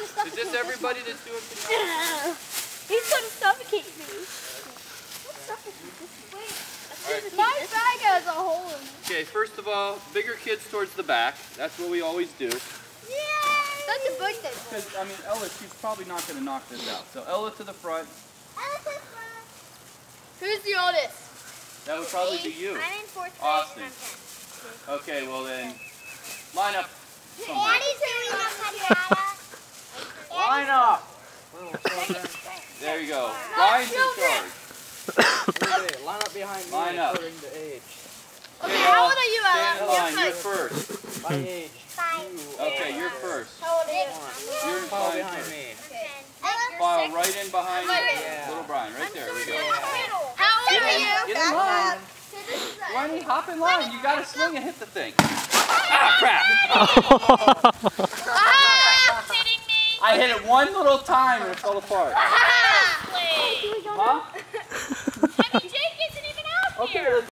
gonna suffocate Is this everybody that's doing it? He's gonna suffocate me. What suffocate this? Wait. My bag has a hole in it. Okay, first of all, bigger kids towards the back. That's what we always do. Yay! That's a birthday boy. Because, I mean, Ella, she's probably not going to knock this out. So Ella to the front. Ella to the front. Who's the oldest? That would probably be you. I'm in 4th grade. Austin. Okay, well then, line up. Line up. There you go. Ryan's in charge. Line up behind me. Line up. According to age. Okay, how old are you, Ella? Stand in line. You're first. By age. Okay, you're first. How old are you? You're in Follow line behind first. me. File right in behind Yeah. little Brian. Right there. We go. How old are you? Get in line. Ronnie, hop in line. You gotta swing and hit the thing. Ah, crap! Ah, kidding me? I hit it one little time and it fell apart. Please. Huh? I mean, Jake isn't even out here. Okay, let's